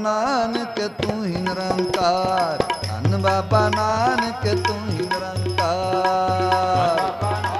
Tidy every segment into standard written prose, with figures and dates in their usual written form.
ਨਾਨਕ ਤੂੰ ਹੀ ਨਿਰੰਕਾਰ, ਧੰਨ ਬਾਬਾ ਨਾਨਕ ਤੂੰ ਹੀ ਨਿਰੰਕਾਰ।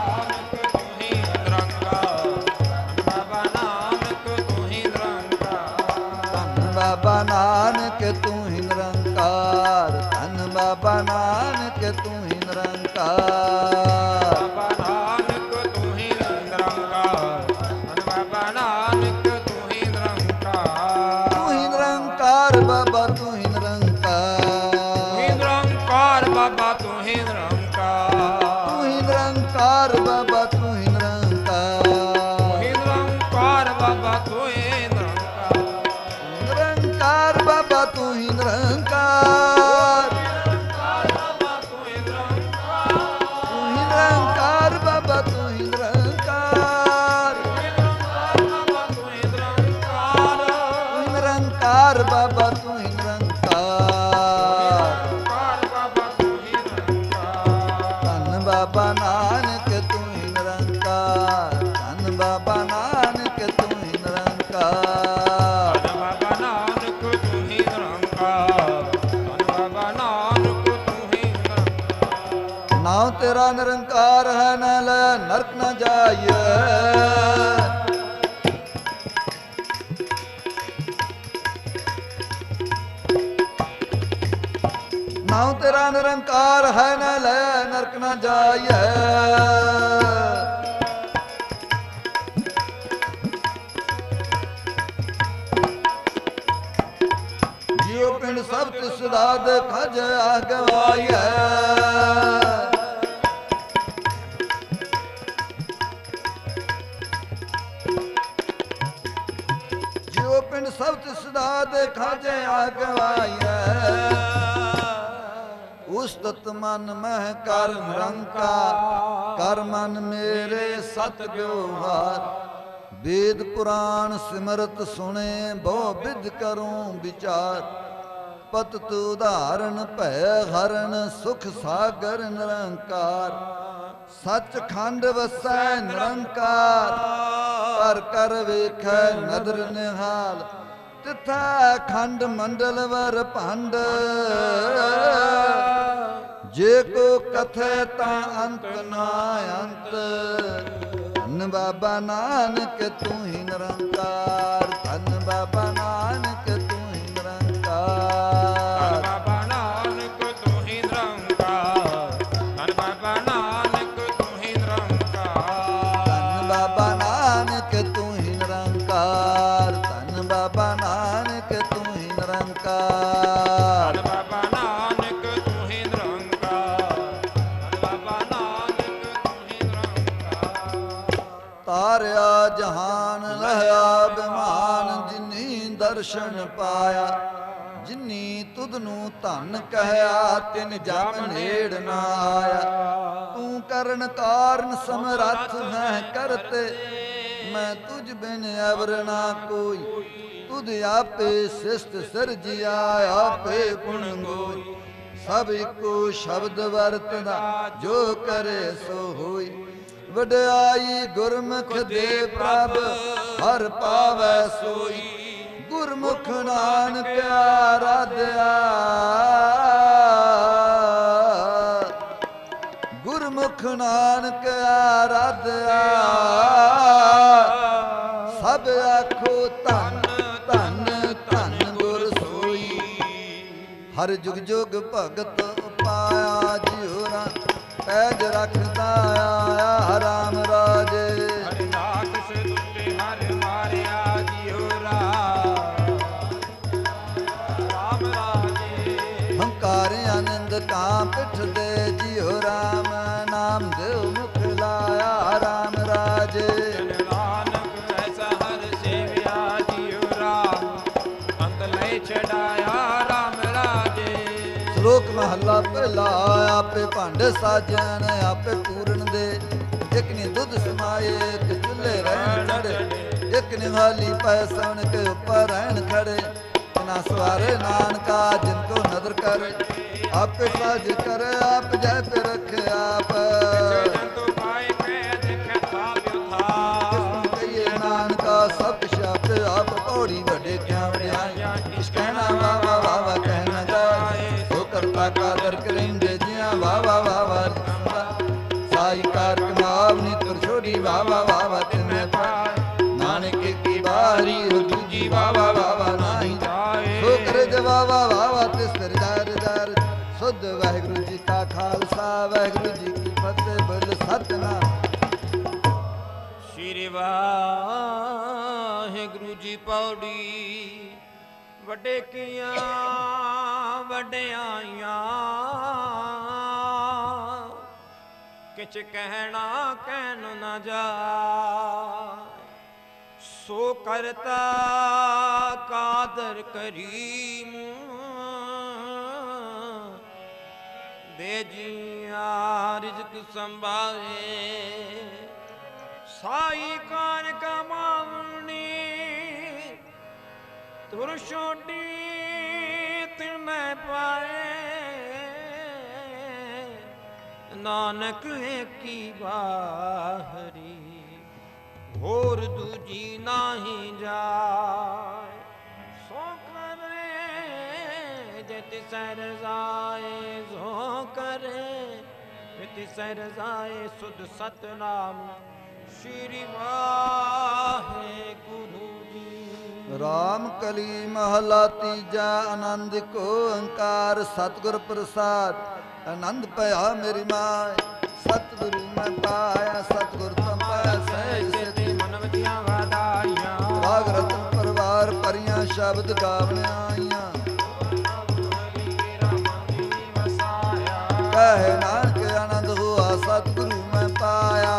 ਬਾਬਾ ਨਾਨਕ ਤੂੰ ਹੀ ਨਿਰੰਕਾਰ, ਧੰਨ ਬਾਬਾ ਨਾਨਕ ਤੂੰ ਹੀ ਨਿਰੰਕਾਰ। ਬਾਬਾ ਨਾਨਕ ਤੂੰ ਹੀ ਨਿਰੰਕਾਰ, ਧੰਨ ਬਾਬਾ ਨਾਨਕ ਤੂੰ ਹੀ ਨਿਰੰਕਾਰ। ਤੂੰ ਹੀ ਨਿਰੰਕਾਰ ਬਾਬਾ ਤੂੰ ਹੀ ਨਿਰੰਕਾਰ, ਤੂੰ ਹੀ ਨਿਰੰਕਾਰ ਬਾਬਾ ਤੂੰ ਹੀ ਨਿਰੰਕਾਰ। ਤੂੰ ਹੀ ਨਿਰੰਕਾਰ ਬਾਬਾ ਤੂੰ ਹੀ ਨਿਰੰਕਾਰ, ਤੂੰ ਹੀ ਨਿਰੰਕਾਰ ਬਾਬਾ ਤੂੰ ਹੀ ਨਿਰੰਕਾਰ। ਨਿਰੰਕਾਰ ਬਾਬਾ ਤੂੰ ਹੀ ਨਿਰੰਕਾਰ, ਤੂੰ ਹੀ ਨਿਰੰਕਾਰ। ਤੂੰ ਹੀ ਨਿਰੰਕਾਰ ਬਾਬਾ ਤੂੰ ਹੀ ਨਿਰੰਕਾਰ, ਤੂੰ ਹੀ ਨਿਰੰਕਾਰ। ਤੂੰ ਹੀ ਨਿਰੰਕਾਰ ਬਾਬਾ ਤੂੰ ਹੀ ਨਿਰੰਕਾਰ। ਬਾਬਾ ਤੂੰ ਹੀ ਨਿਰੰਕਾਰ। ਧੰਨ ਬਾਬਾ ਨਾਨਕ ਤੂੰ ਹੀ ਨਿਰੰਕਾਰ, ਧੰਨ ਬਾਬਾ ਨਾਨਕ ਤੂੰ ਹੀ ਨਿਰੰਕਾਰ। ਬਾਬਾ ਨਾਨਕ ਤੂੰ ਹੀ ਨਿਰੰਕਾਰ, ਧੰਨ ਬਾਬਾ ਨਾਨਕ ਤੂੰ ਹੀ ਨਿਰੰਕਾਰ। ਨਾਮ ਤੇਰਾ ਨਿਰੰਕਾਰ ਹੈ, ਨਾ ਲੈ ਨਰਕ ਨਾ ਜਾਈਏ। ਨਾਮ ਤੇਰਾ ਨਿਰੰਕਾਰ ਹੈ, ਨਾ ਲੈ ਨਰਕ ਨਾ ਜਾਈਏ। ਜਿਉ ਪਿੰਡ ਸਭ ਤਿਸ ਦਾਦ ਖਜ ਆਗਵਾਈਐ। ਜਿਉ ਪਿੰਡ ਸਭ ਤਿਸ ਦਾਦ ਖਜ ਆਗਵਾਈਐ। ਉਸਤਤ ਮਨ ਮਹਿ ਕਰ ਨਿਰੰਕਾਰ, ਕਰ ਮਨ ਮੇਰੇ ਸਤ ਵਿਵਹਾਰ। ਵੇਦ ਪੁਰਾਣ ਸਿਮਰਤ ਸੁਣੇ, ਬਹੁ ਵਿਧ ਕਰੂੰ ਵਿਚਾਰ। ਪਤਿਤ ਉਦਾਹਰਣ ਭੈ ਹਰਨ, ਸੁਖ ਸਾਗਰ ਨਿਰੰਕਾਰ। ਸੱਚ ਖੰਡ ਵਸੈ ਨਿਰੰਕਾਰ, ਕਰ ਕਰ ਵੇਖੈ ਨਦਰ ਨਿਹਾਲ। ਤਿਥੈ ਖੰਡ ਮੰਡਲ ਵਰ ਭੰਡ, ਜੇ ਕੋ ਕਥੈ ਤਾਂ ਅੰਤ ਨਾ ਅੰਤ। ਧੰਨ ਬਾਬਾ ਨਾਨਕ ਤੂੰ ਹੀ ਨਿਰੰਕਾਰ, ਧੰਨ ਬਾਬਾ ਨਾਨਕ ਤੂੰ ਹੀ ਨਿਰੰਕਾਰ। ਬਾਬਾ ਨਾਨਕ ਤੂੰ ਹੀ ਨਿਰੰਕਾਰ, ਧੰਨ ਬਾਬਾ ਨਾਨਕ ਤੂੰ ਹੀ ਨਿਰੰਕਾਰ। ਧੰਨ ਬਾਬਾ ਨਾਨਕ ਤੂੰ ਹੀ ਨਿਰੰਕਾਰ, ਧੰਨ ਬਾਬਾ ਨਾਨਕ ਤੂੰ ਹੀ ਨਿਰੰਕਾਰ। ਧੰਨ ਬਾਬਾ ਨਾਨਕ ਤੂੰ ਹੀ ਨਿਰੰਕਾਰ, ਧੰਨ ਬਾਬਾ ਨਾਨਕ ਤੂੰ ਹੀ ਨਿਰੰਕਾਰ। ਤਾਰਿਆ ਜਹਾਨ ਰਹਿਆ ਬਿਮਾਨ, ਜਿਨੀ ਦਰਸ਼ਨ ਪਾਇਆ। ਜਿਨੀ ਤੁਧ ਨੂੰ ਧਨ ਕਹਿਆ, ਤਿਨ ਜਮ ਨੇੜ ਨਾ ਆਇਆ। ਤੂੰ ਕਰਨ ਕਾਰਨ ਸਮਰੱਥ ਮੈਂ ਕਰਤੇ, ਮੈਂ ਤੁਝ ਬਿਨ ਅਵਰ ਨਾ ਕੋਈ। ਤੁਧ ਆਪੇ ਸਿਸ਼ਟ ਸਿਰਜਿਆ, ਆਪੇ ਗੁਣ ਗੋਈ। ਸਭ ਇੱਕੋ ਸ਼ਬਦ ਵਰਤਦਾ, ਜੋ ਕਰੇ ਸੋ ਹੋਈ। ਵਡਿਆਈ ਗੁਰਮੁਖ ਦੇ ਪ੍ਰਭ, ਹਰ ਪਾਵੈ ਸੋਈ। ਗੁਰਮੁਖ ਨਾਨਕ ਆਰਾਧਿਆ, ਗੁਰਮੁਖ ਨਾਨਕ ਆਰਾਧਿਆ। ਸਭ ਆਖੋ ਧੰਨ ਧੰਨ ਧੰਨ ਗੁਰ ਸੋਈ। ਹਰ ਜੁਗ ਜੁਗ ਭਗਤ ਪਾਇਆ, ਜਿਉ ਰਾ ਪੈਜ ਰੱਖਦਾ ਆਇਆ ਰਾਮ ਰਾਜੇ। ਹਰਿ ਰਾਖਸ਼ ਦੁਸ਼ਟੇ ਹਰਿ ਮਾਰਿਆ, ਜਿਉ ਰਾਮ ਰਾਜੇ। ਹੰਕਾਰ ਆਨੰਦ ਕਾਂ ਪਿਠ ਦੇ, ਜਿਉ ਰਾਮ ਨਾਮ ਦੇਵ ਮੁਖ ਲਾਇਆ ਰਾਮ ਰਾਜੇ। ਜਨ ਨਾਨਕ ਐਸਾ ਹਰਿ ਸੇਵਿਆ, ਜਿਉ ਰਾਮ ਅੰਤ ਲੈ ਛਡਾਇਆ ਰਾਮ ਰਾਜੇ। ਸ਼ਲੋਕ ਮਹੱਲਾ ਪਹਿਲਾ। ਆਪੇ ਭਾਂਡ ਸਾਜਣ, ਆਪੇ ਪੂਰਨ ਦੇ। ਇਕ ਨੇ ਦੁੱਧ ਸਮਾਏ, ਇਕ ਚੁੱਲ੍ਹੇ ਰਹਿਣ ਚੜੇ। ਇਕ ਨਿਹਾਲੀ ਪੈ ਸਵਣ ਕੇ ਉੱਪਰ ਰਹਿਣ ਖੜੇ। ਨਾ ਸਵਾਰੇ ਨਾਨਕਾ ਜਿਨ ਕੋ ਨਦਰ ਕਰੇ। ਆਪੇ ਸਾਜ ਕਰੇ ਆਪ, ਜੈ ਤੇ ਰਖੇ ਆਪ। ਜੰਤੂ ਪਾਏ ਕੇ ਦੇਖੇ ਥਾਪਿ ਥਾਪ। ਕਹੀਏ ਨਾਨਕਾ ਸਭ ਕੁਛ ਆਪੇ ਆਪ। ਪੌੜੀ ਵੱਡੇ ਕਿਆ ਵਡਿਆਈਆਂ, ਕਿਸ ਕਹਿਣਾ ਜੀਆਂ ਵਾਵਾ ਵਾਵਾ ਕਹਿ ਨਾ ਜਾਏ ਸੋ ਕਰਤਾ ਕਾਦਰ ਕਰਿੰਦੇ ਜੀਆਂ ਵਾਵਾ ਵਾਵਾ ਸਾਈ ਕਾਰ ਕਮਾਵਨੀ ਤੁਰਛੋੜੀ ਵਾਵਾ ਵਾਵਾ ਤਿਨੇ ਪਾਏ ਨਾਨਕ ਕੀ ਬਾਰੀ ਹੋ ਦੂਜੀ ਵਾਵਾ ਵਾਵਾ ਨਾਹੀ ਜਾਏ ਸੋ ਕਰ ਜਵਾਵਾ ਵਾਵਾ ਤਿਸ ਦਰ ਦਰ ਸੁਧ ਵਾਹਿਗੁਰੂ ਜੀ ਕਾ ਖਾਲਸਾ ਵਾਹਿਗੁਰੂ ਜੀ ਕੀ ਫਤਿਹ ਬੋਲ ਸਤਿਨਾਮ ਸ਼੍ਰੀ ਵਾਹਿਗੁਰੂ ਜੀ ਪੌੜੀ ਵੱਡੇ ਕੀਆਂ ਵਡਿਆਈਆਂ ਕਿਛ ਕਹਿਣਾ ਕਹਿਣ ਨਾ ਜਾਏ ਸੋ ਕਰਤਾ ਕਾਦਰ ਕਰੀਮ ਦੇ ਜੀਆਂ ਰਿਜ਼ਕ ਸੰਭਾਏ ਸਾਈ ਕਾਰ ਕਮਾਵਣੀ ਤੁਰ ਛੋਡੀ ਤਿਨੇ ਪਾਏ ਨਾਨਕ ਕੀ ਬਾਹਰੀ ਹੋਰ ਦੂਜੀ ਨਾਹੀ ਜਾਏ ਸੋ ਕਰੇ ਜੇ ਤਿਸੈ ਰਜ਼ਾਏ ਸੋ ਕਰੇ ਜੇ ਤਿਸੈ ਰਜ਼ਾਏ ਸੁਧ ਸਤਨਾਮ ਸ਼੍ਰੀ ਵਾਹਿਗੁਰੂ ਜੀ ਰਾਮ ਕਲੀ ਮਹਲਾ ਤੀਜਾ ਆਨੰਦ ਕੋ ਓੰਕਾਰ ਸਤਿਗੁਰ ਪ੍ਰਸਾਦ ਆਨੰਦ ਭਇਆ ਮੇਰੀ ਮਾਏ ਸਤਿਗੁਰੂ ਮੈਂ ਪਾਇਆ ਸਤਿਗੁਰ ਤੋਂ ਪਾਇਆ ਸਹਿਜ ਸਿਧੀ ਮਨ ਵਜੀਆਂ ਵਾਦਾਈਆਂ ਰਾਗ ਰਤਨ ਪਰਿਵਾਰ ਭਰੀਆਂ ਸ਼ਬਦ ਗਾਵਣ ਆਈਆਂ ਕਹੇ ਨਾਨਕ ਆਨੰਦ ਹੋਆ ਸਤਿਗੁਰੂ ਮੈਂ ਪਾਇਆ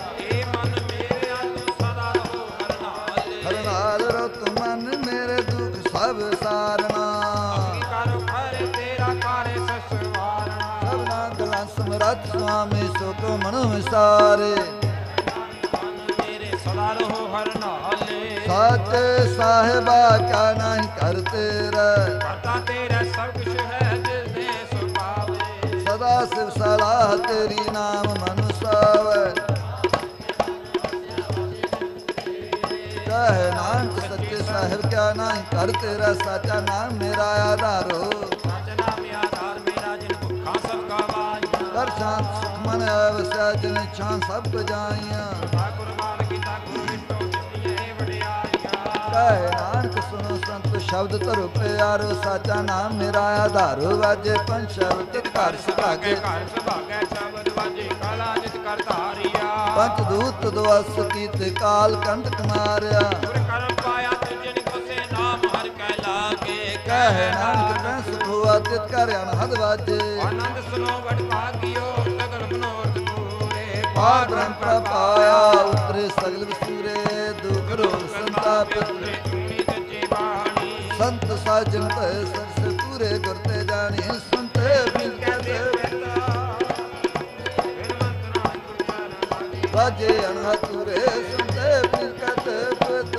ਸਭ ਸਾਰਨਾ ਤੇਰਾ ਕਾਰੇ ਸਸਵਾਰਨਾ ਸਭਨਾ ਗਲਾਂ ਸਮਰੱਥ ਸੁਆਮੀ ਸੁਖ ਮਨੁ ਵਿਸਾਰੇ ਮੇਰੇ ਸਦਾ ਰਹੋ ਹਰ ਨਾਲੇ ਸਾਚੇ ਸਾਹਿਬਾ ਕਾ ਨਹੀਂ ਕਰ ਤੇਰਾ ਕਰਤਾ ਤੇਰਾ ਸਭ ਕੁਛ ਹੈ ਜਿਸ ਦੇ ਸੁਭਾਵੇ ਸਦਾ ਸਿਵ ਸਲਾਹ ਤੇਰੀ ਨਾਮ ਮਨੁ ਸਾਵੈ ਕਹੇ ਨਾਨਕ ਸੱਚੇ ਸਾਹਿਬ ਕਿਆ ਨਹੀਂ ਕਰ ਤੇਰਾ ਸਾਚਾ ਨਾਮ ਮੇਰਾ ਆਧਾਰੋ ਸਾਚਾ ਨਾਮ ਆਧਾਰ ਮੇਰਾ ਜਿਨ ਭੁੱਖਾ ਸਭ ਗਵਾਈਆਂ ਕਰ ਸ਼ਾਂਤ ਸੁਖ ਮਨ ਵਸਿਆ ਜਿਨ ਛਾਂ ਸਭ ਗਜਾਈਆਂ ਕੁਰਬਾਨ ਕੀਤਾ ਗੁਰੂ ਵਿਟੋ ਜਿਤੀਆਂ ਵਡਿਆਈਆਂ ਕਹੇ ਨਾਨਕ ਸੁਨੋ ਸੰਤ ਸ਼ਬਦ ਧਰੋ ਪਿਆਰੋ ਸਾਚਾ ਨਾਮ ਮੇਰਾ ਆਧਾਰੋ ਵਾਜੇ ਪੰਜ ਸ਼ਬਦ ਘਰ ਸੁਭਾਗੇ ਘਰ ਸੁਭਾਗੇ ਸ਼ਬਦ ਵਾਜੇ ਕਾਲਾ ਜਿਤ ਕਰ ਧਾਰਿਆ ਪੰਜ ਦੂਤ ਦਵਸ ਕੀਤੇ ਕਾਲ ਕੰਟਕ ਮਾਰਿਆ ਗੁਰ ਕਰਮ ਪਾਇਆ ਤੁਜਨ ਕੋਸੇ ਨਾਮ ਹਰ ਕੈ ਲਾਗੇ ਕਹੇ ਨਾਨਕ ਤੈ ਸੁਖ ਹੋਆ ਤਿਤ ਕਰ ਅਨਹਦ ਵਾਜੇ ਆਨੰਦ ਸੁਨੋ ਵਡ ਭਾਗਿਓ ਸਗਲ ਮਨੋਰਥ ਪੂਰੇ ਪਾਰ ਬ੍ਰਹਮ ਪ੍ਰਪਾਇਆ ਉਤਰੇ ਸਗਲ ਵਿਸੂਰੇ ਦੁਖ ਰੋਗ ਸੰਤਾਪ ਸੰਤ ਸਾਜਨ ਭੈ ਸਰਸ ਪੂਰੇ ਗੁਰ ਤੇ ਜਾਣੀ ਸੁਨਤੇ ਬਿਨ ਕਹਤੇ ਵਾਜੇ ਅਨਹਤੁਰੇ ਸੁਨਤੇ ਬਿਨ ਕਹਤੇ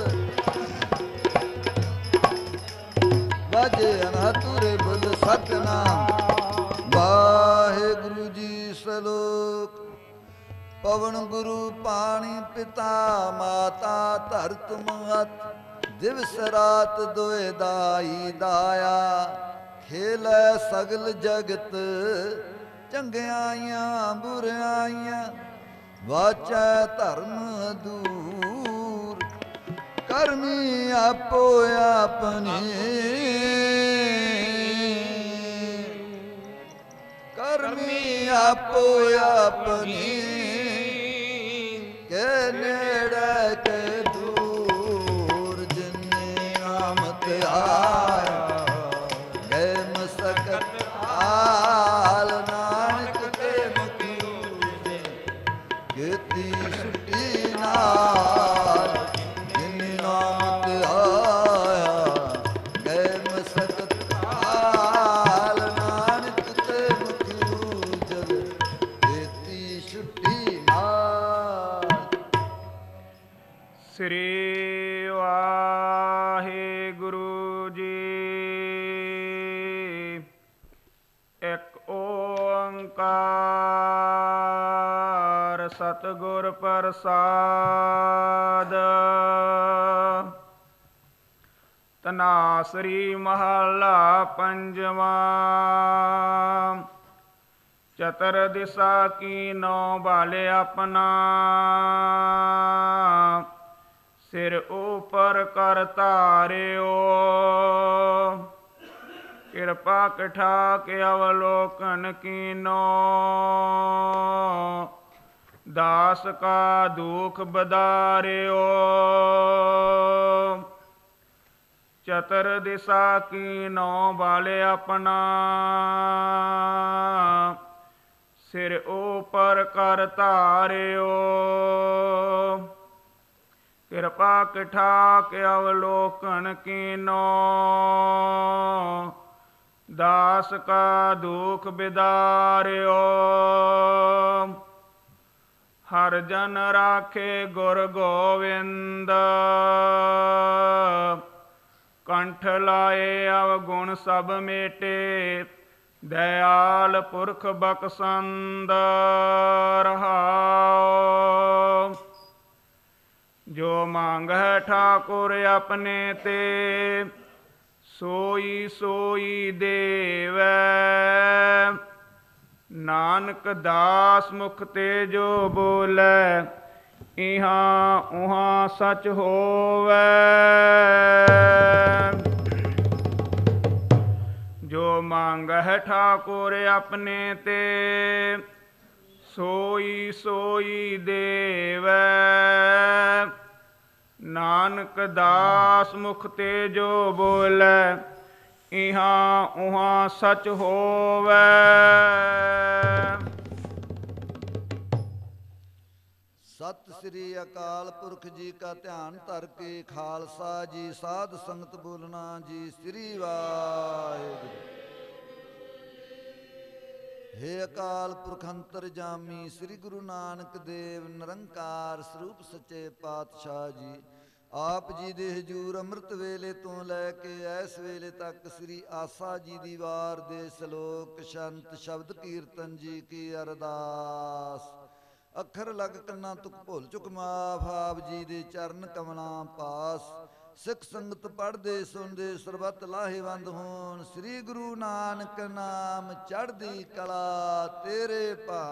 ਵਾਜੇ ਅਨਹਤੁਰੇ ਬੋਲ ਸਤਨਾਮ ਵਾਹਿਗੁਰੂ ਜੀ ਸਲੋਕ ਪਵਨ ਗੁਰੂ ਪਾਣੀ ਪਿਤਾ ਮਾਤਾ ਧਰਤ ਮਹਤ ਦਿਵਸ ਰਾਤ ਦੋਇ ਦਾਈ ਦਾਇਆ ਖੇਲੈ ਸਗਲ ਜਗਤ ਚੰਗਿਆਈਆਂ ਬੁਰਿਆਈਆਂ ਵਾਚੈ ਧਰਮ ਦੂਰ ਕਰਮੀ ਆਪੋ ਆਪਣੀ ਕਰਮੀ ਆਪੋ ਆਪਣੀ ਕੇ ਨੇੜੇ ਕੇ ਦੂਰ ਜਿਨੇ ਆਮਤ ਆਇਆ ਗਏ ਮਸਕਤ ਆਲ ਨਾਨਕ ਤੇ ਮੁਖੀ ਕੀਤੀ ਛੁੱਟੀ ਨਾਲ ਜਿਨੇ ਨਾਮ ਤੇ ਆਇਆ ਗਏ ਮਸਕਤ ਆਲ ਨਾਨਕ ਤੇ ਮੁਖੀ ਜਲ ਕੀਤੀ ਛੁੱਟੀ ਨਾਲ ਸ੍ਰੀ ਵਾਹਿਗੁਰੂ ਜੀ ਇੱਕ ਓੰਕਾਰ ਸਤਿਗੁਰ ਪ੍ਰਸਾਦ ਤਨਾਸਰੀ ਮਹੱਲਾ ਪੰਜਵਾਂ। ਚਤਰ ਦਿਸਾ ਕੀਨੋ ਬਾਲੇ ਆਪਣਾ, ਸਿਰ ਉਪਰ ਕਰ ਧਾਰਿਓ। ਕਿਰਪਾ ਕਠਾ ਕੇ ਅਵਲੋਕਨ ਕੀਨੋ, ਦਾਸ ਕਾ ਦੁਖ ਬਦਾਰਿਓ। ਚਤਰ ਦਿਸਾ ਕੀਨੋ ਬਾਲੇ ਆਪਣਾ, ਸਿਰ ਉਪਰ ਕਰ ਧਾਰਿਓ। ਕਿਰਪਾ ਕਠਾ ਕੇ ਅਵਲੋਕਨ ਕੀਨੋ, ਦਾਸ ਕਾ ਦੁਖ ਬਿਦਾਰਿਓ। ਹਰ ਜਨ ਰਾਖੇ ਗੁਰ ਗੋਵਿੰਦ, ਕੰਠ ਲਾਏ ਅਵਗੁਣ ਸਭ ਮੇਟੇ। ਦਇਆਲ ਪੁਰਖ ਬਖਸ਼ੰਦ ਰਹਾਉ। ਜੋ ਮੰਗਹਿ ਠਾਕੁਰ ਆਪਣੇ ਤੇ, ਸੋਈ ਸੋਈ ਦੇਵੈ। ਨਾਨਕ ਦਾਸ ਮੁਖ ਤੇ ਜੋ ਬੋਲੇ, ਇਹਾਂ ਉਹਾਂ ਸਚ ਹੋਵੈ। ਜੋ ਮੰਗਹਿ ਠਾਕੁਰ ਆਪਣੇ ਤੇ, ਸੋਈ ਸੋਈ ਦੇਵੈ। ਨਾਨਕ ਦਾਸ ਮੁਖ ਤੇ ਜੋ ਬੋਲੇ, ਇਹਾਂ ਉਹਾਂ ਸਚ ਹੋਵੈ। ਸਤਿ ਸ੍ਰੀ ਅਕਾਲ ਪੁਰਖ ਜੀ ਕਾ ਧਿਆਨ ਧਰ ਕੇ, ਖਾਲਸਾ ਜੀ ਸਾਧ ਸੰਗਤ ਬੋਲਣਾ ਜੀ ਸ੍ਰੀ ਵਾਹਿਗੁਰੂ। ਹੇ ਅਕਾਲ ਪੁਰਖ ਅੰਤਰਜਾਮੀ ਸ੍ਰੀ ਗੁਰੂ ਨਾਨਕ ਦੇਵ ਨਿਰੰਕਾਰ ਸਰੂਪ ਸੱਚੇ ਪਾਤਸ਼ਾਹ ਜੀ, ਆਪ ਜੀ ਦੇ ਹਜੂਰ ਅੰਮ੍ਰਿਤ ਵੇਲੇ ਤੋਂ ਲੈ ਕੇ ਇਸ ਵੇਲੇ ਤੱਕ ਸ੍ਰੀ ਆਸਾ ਜੀ ਦੀ ਵਾਰ ਦੇ ਸ਼ਲੋਕ ਸ਼ੰਤ ਸ਼ਬਦ ਕੀਰਤਨ ਜੀ ਕੀ ਅਰਦਾਸ। ਅੱਖਰ ਲਗ ਕੰਨਾ ਤੁਕ ਭੁੱਲ ਚੁੱਕ ਮਾਫ, ਆਪ ਜੀ ਦੇ ਚਰਨ ਕਮਲਾਂ ਪਾਸ। ਸਿੱਖ ਸੰਗਤ ਪੜ੍ਹਦੇ ਸੁਣਦੇ ਸਰਬੱਤ ਲਾਹੇਵੰਦ ਹੋਣ। ਸ੍ਰੀ ਗੁਰੂ ਨਾਨਕ ਨਾਮ ਚੜ੍ਹਦੀ ਕਲਾ ਤੇਰੇ ਭਾ